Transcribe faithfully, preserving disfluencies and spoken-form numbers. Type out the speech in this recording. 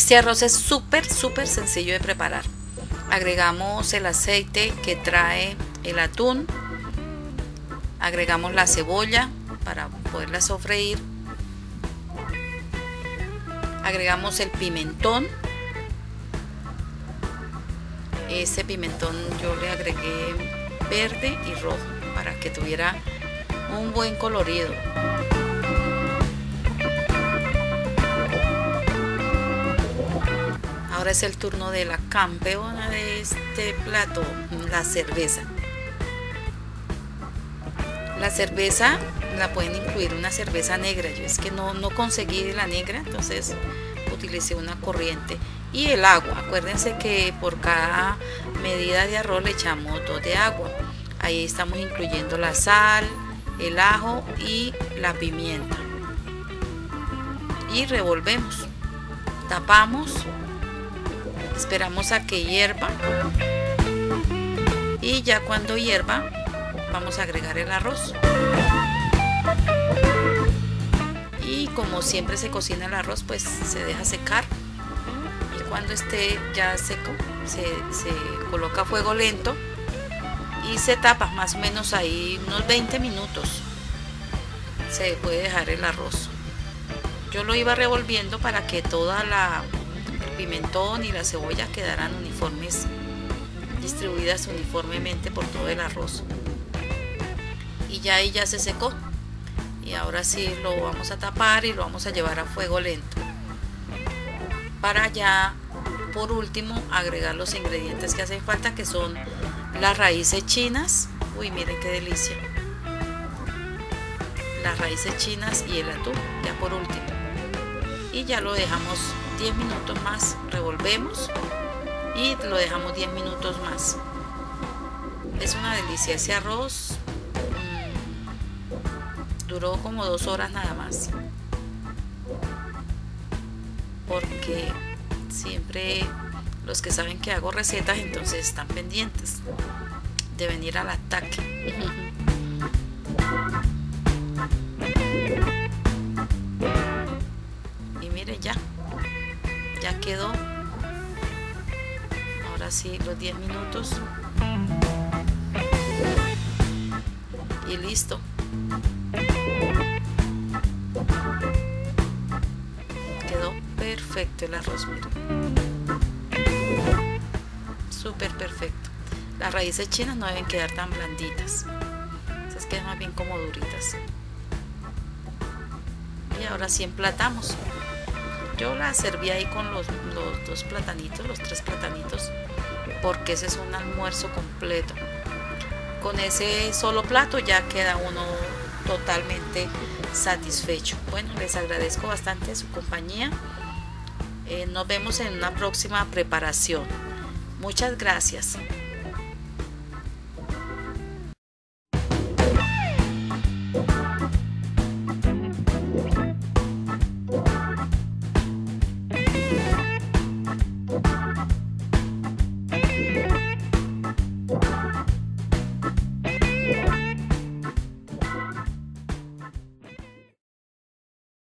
Este arroz es súper, súper sencillo de preparar. Agregamos el aceite que trae el atún. Agregamos la cebolla para poderla sofreír. Agregamos el pimentón. Este pimentón yo le agregué verde y rojo para que tuviera un buen colorido. Ahora es el turno de la campeona de este plato, la cerveza. La cerveza la pueden incluir una cerveza negra. Yo es que no, no conseguí la negra, entonces utilicé una corriente. Y el agua, acuérdense que por cada medida de arroz le echamos dos de agua. Ahí estamos incluyendo la sal, el ajo y la pimienta. Y revolvemos, tapamos, esperamos a que hierva. Y ya cuando hierva vamos a agregar el arroz. Y como siempre se cocina el arroz, pues se deja secar. Y cuando esté ya seco, se, se coloca a fuego lento y se tapa más o menos ahí unos veinte minutos. Se puede dejar el arroz. Yo lo iba revolviendo para que toda la el pimentón y la cebolla quedaran uniformes, distribuidas uniformemente por todo el arroz. Y ya ahí ya se secó. Y ahora sí lo vamos a tapar y lo vamos a llevar a fuego lento. Para ya por último agregar los ingredientes que hacen falta, que son las raíces chinas. Uy, miren qué delicia. Las raíces chinas y el atún, ya por último. Y ya lo dejamos diez minutos más, revolvemos y lo dejamos diez minutos más. Es una delicia ese arroz. Mmm, duró como dos horas nada más, porque siempre los que saben que hago recetas entonces están pendientes de venir al ataque. Y mire, ya ya quedó. Ahora sí los diez minutos y listo. Quedó perfecto el arroz, miren. Súper perfecto. Las raíces chinas no deben quedar tan blanditas, esas quedan más bien como duritas. Y ahora sí emplatamos. Yo la serví ahí con los, los dos platanitos, los tres platanitos, porque ese es un almuerzo completo. Con ese solo plato ya queda uno totalmente satisfecho. Bueno, les agradezco bastante su compañía. Eh, nos vemos en una próxima preparación. Muchas gracias.